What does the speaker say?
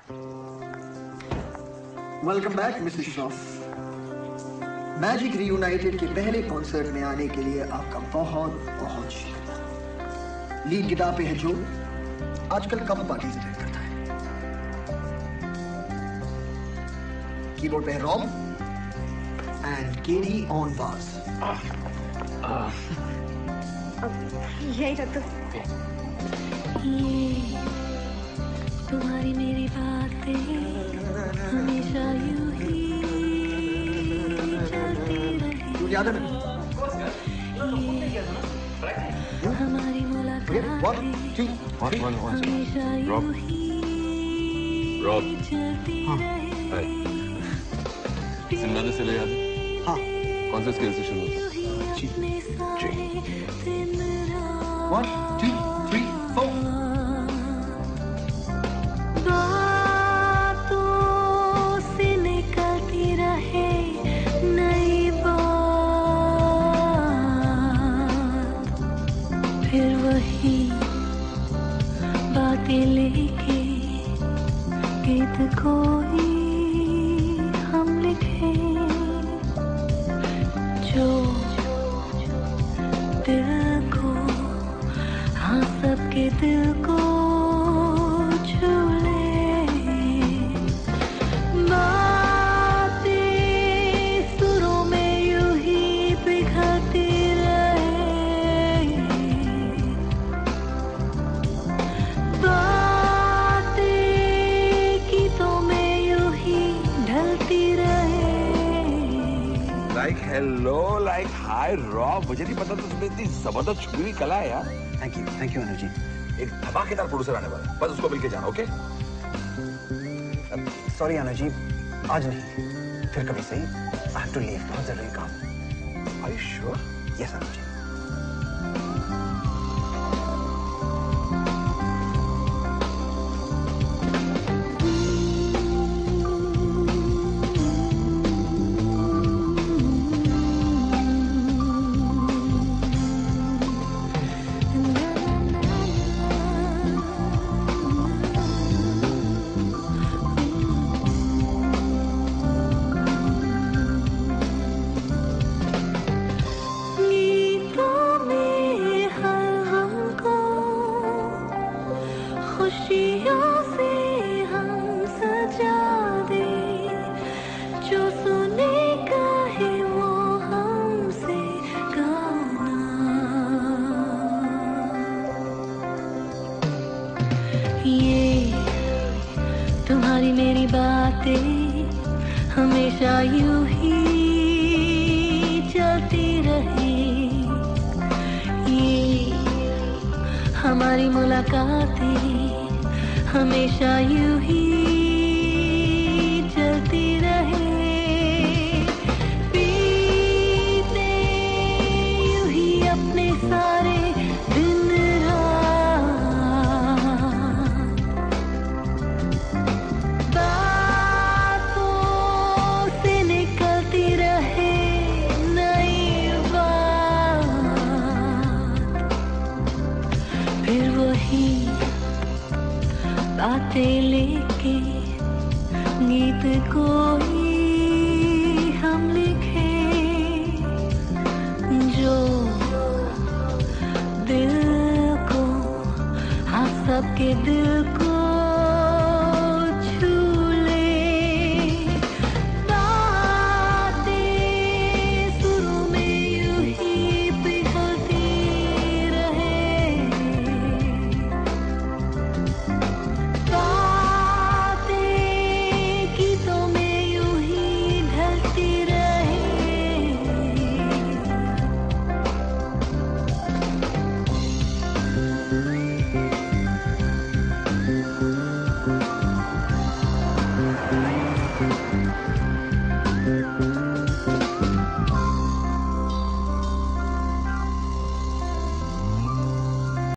Welcome back Mrs Shroff. Magic reunited के पहले concert में आने के लिए आपका बहुत बहुत शुक्रिया। लीड गिटार पे है जो आजकल कम पार्टीज अटेंड करता है। कीबोर्ड पे है रॉब एंड केडी ऑन बास। यही रख दो। ये तुम्हारी मेरी बातें हमेशा यूं ही चलती रहे। याद है हमारी मुलाकात हमेशा यूं ही चलती रहे। सिमरन से ले याद है? हाँ। कौन से स्केल से शुरू होता है? G. 1, 2, 3, 4। बातों से निकलती रहे नई बात, फिर वही बातें लेके गीत कोई हम लिखे, जो दिल को, हाँ सबके दिल को छू ले। बातें सुरों में यूं ही पिघलती रहे, बातें गीतों में यूं ही ढलती रहे। Like hello, like hi Rob, मुझे नहीं पता था तुम्हें इतनी जबरदस्त छुपी हुई कला है यार। Thank you Anu ji. एक धमाकेदार प्रोड्यूसर आने वाला है, बस उसको मिलके जाना। ओके? सॉरी अनु जी, आज नहीं, फिर कभी सही। आई हैव टू लीव, बहुत जरूरी काम। Are you sure? Yes Anu ji. खुशियों से हम सजा दे, जो सुने कहे वो हमसे गाना। ये तुम्हारी मेरी बातें हमेशा यूं ही चलती रहे, ये हमारी मुलाकातें हमेशा यूं ही चलती रहे, बीते यूं ही अपने सारे दिन रात, बातों से निकलती रहे नई बात, फिर वही बातें लेके गीत कोई हम लिखे, जो दिल को, हाँ सबके दिल को